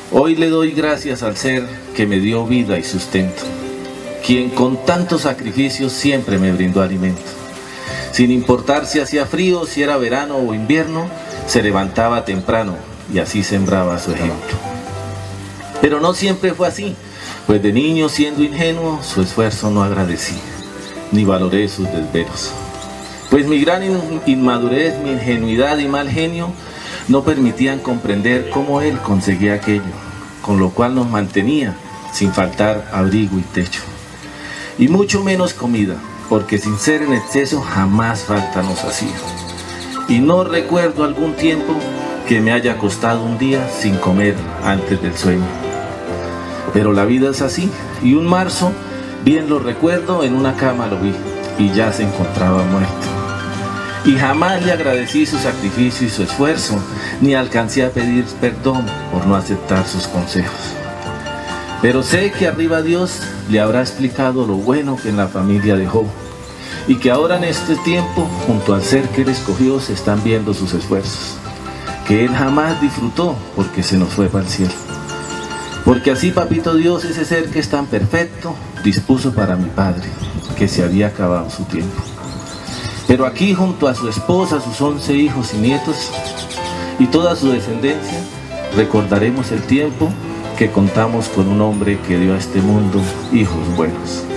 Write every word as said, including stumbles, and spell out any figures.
Hoy le doy gracias al ser que me dio vida y sustento, quien con tantos sacrificios siempre me brindó alimento. Sin importar si hacía frío, si era verano o invierno, se levantaba temprano y así sembraba su ejemplo. Pero no siempre fue así, pues de niño, siendo ingenuo, su esfuerzo no agradecí, ni valoré sus desvelos. Pues mi gran inmadurez, mi ingenuidad y mal genio no permitían comprender cómo él conseguía aquello, con lo cual nos mantenía sin faltar abrigo y techo. Y mucho menos comida, porque sin ser en exceso jamás falta nos hacía. Y no recuerdo algún tiempo que me haya costado un día sin comer antes del sueño. Pero la vida es así, y un marzo, bien lo recuerdo, en una cama lo vi, y ya se encontraba muerto. Y jamás le agradecí su sacrificio y su esfuerzo, ni alcancé a pedir perdón por no aceptar sus consejos. Pero sé que arriba Dios le habrá explicado lo bueno que en la familia dejó, y que ahora en este tiempo, junto al ser que él escogió, se están viendo sus esfuerzos, que él jamás disfrutó porque se nos fue para el cielo. Porque así Papito Dios, ese ser que es tan perfecto, dispuso para mi padre, que se había acabado su tiempo. Pero aquí, junto a su esposa, sus once hijos y nietos, y toda su descendencia, recordaremos el tiempo que contamos con un hombre que dio a este mundo hijos buenos.